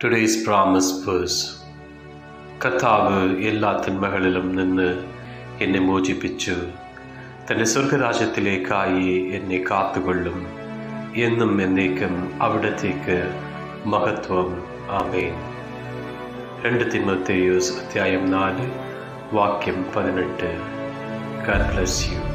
Today's promise verse. കർത്താവ് എല്ലാ തിന്മകളിലും നിന്ന് എന്നെ മോചിപ്പിച്ചു. തൻ്റെ സ്വർഗരാജ്യത്തിലേക്കായി എന്നെ കാത്തുകൊള്ളും. എന്നും എന്നേക്കും അവിടത്തേക്ക് മഹത്വം. ആമേൻ. 2 തിമോഥെയോസ് അധ്യായം 4 വാക്യം 18. God bless you.